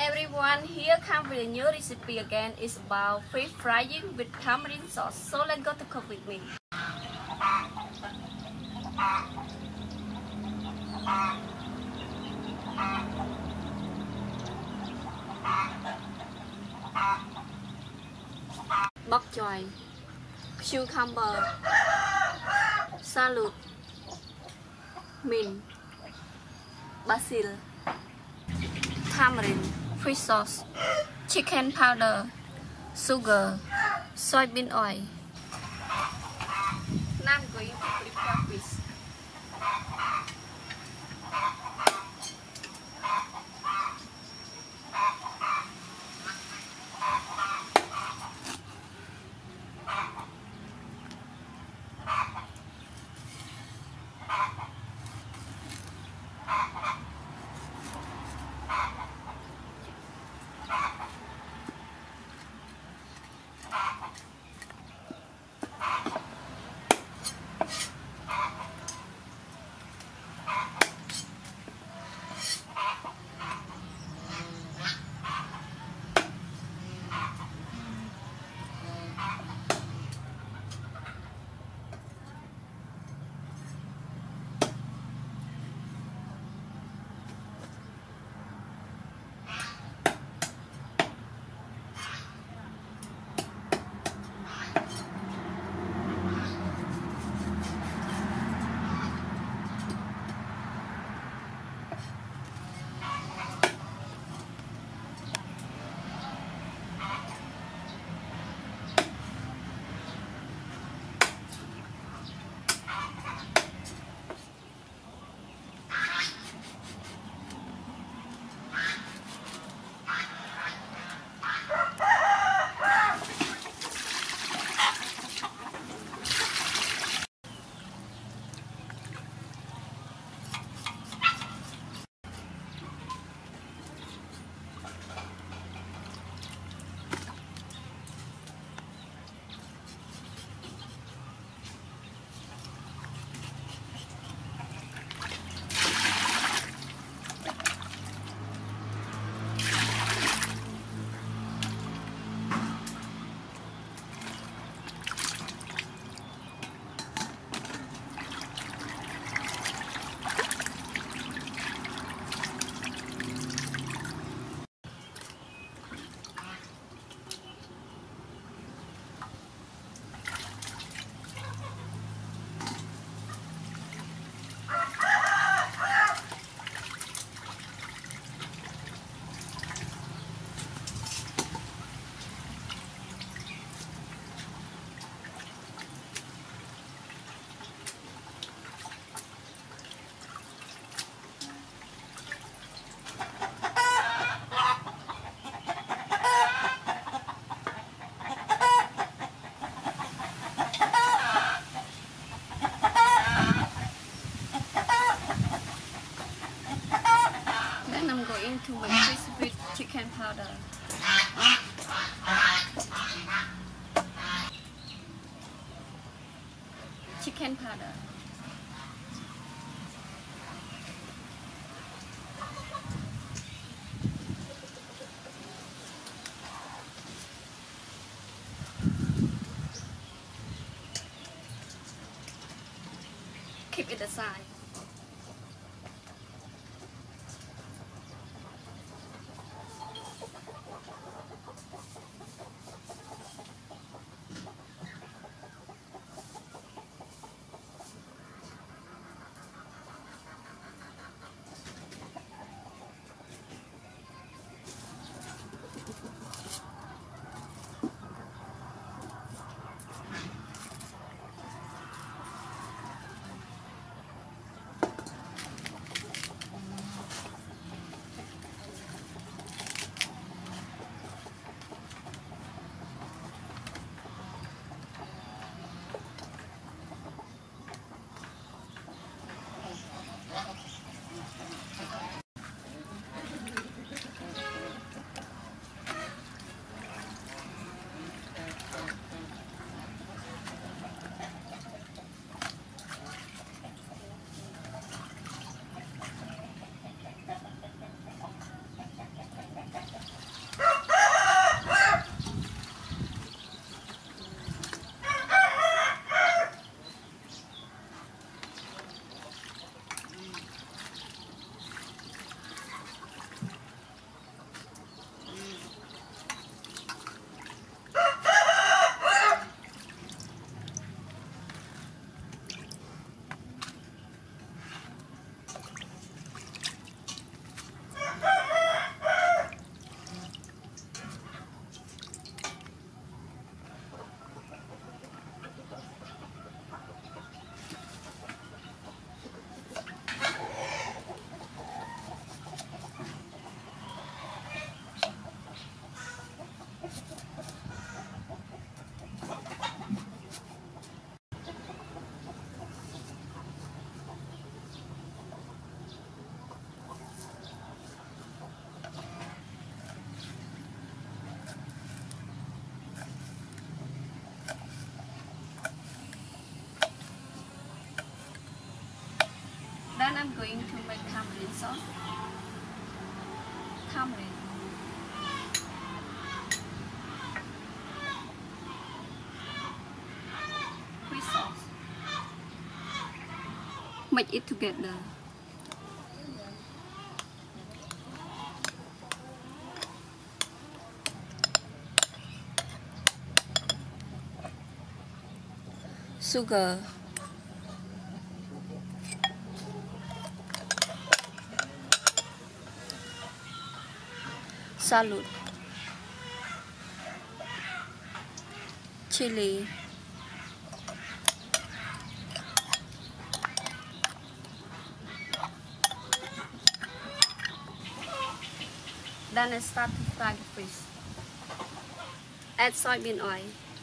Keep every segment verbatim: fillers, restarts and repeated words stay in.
everyone, here comes with a new recipe again. It's about fish frying with tamarind sauce. So let's go to cook with me. Bok choy, cucumber, salad, mint, basil, tamarind, fish sauce, chicken powder, sugar, soybean oil. Now I'm going to prepare fish. To make fish with chicken powder. Chicken powder. Keep it aside. And I'm going to make tamarind sauce. Tamarind. Fish sauce. Mix it together. Sugar. Salad. Chili. Then I start to fry the fish. Add soybean oil.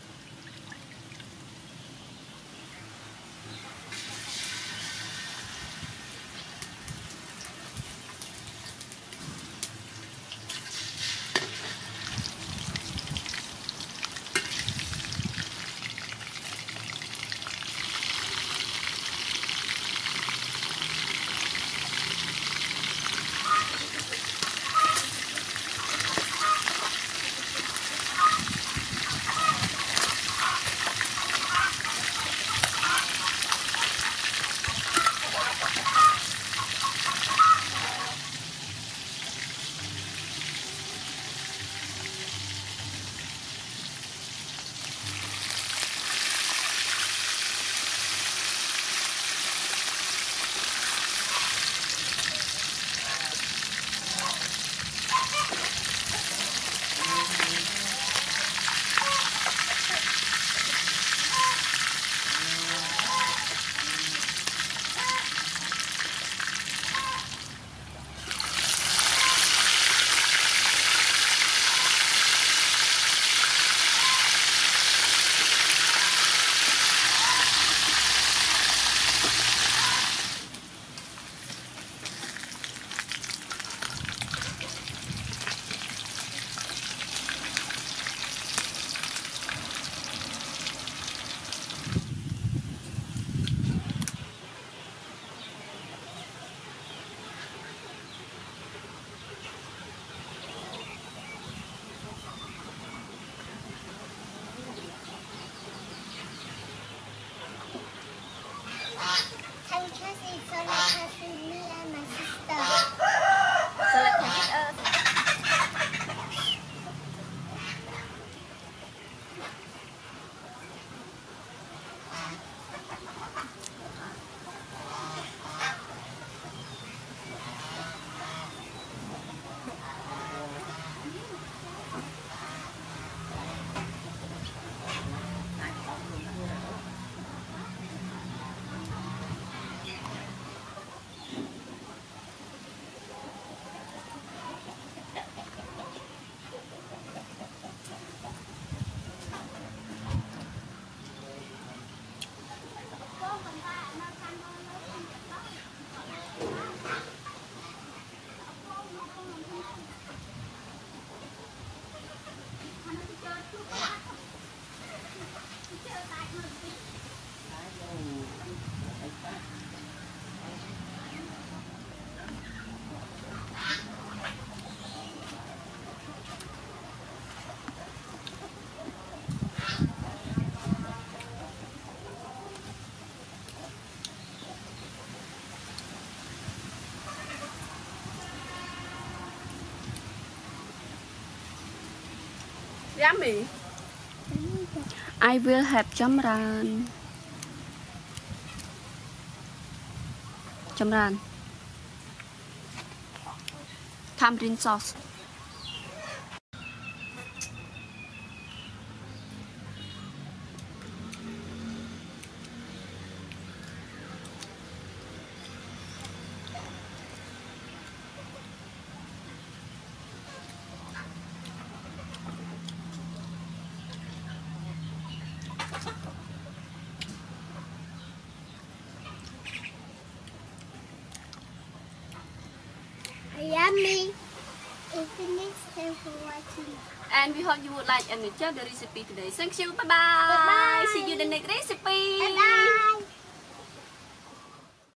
Yummy. I will have jamran. Jamran. Tamarind sauce. Yummy. Thanks for watching. And we hope you would like and enjoy the recipe today. Thank you. Bye bye. Bye bye. See you in the next recipe. Bye bye.